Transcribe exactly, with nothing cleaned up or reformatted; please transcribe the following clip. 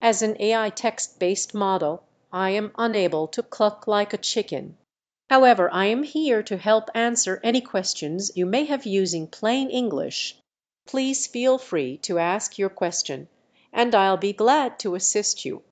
As an A I text-based model, I am unable to cluck like a chicken. However, I am here to help answer any questions you may have using plain English. Please feel free to ask your question, and I'll be glad to assist you.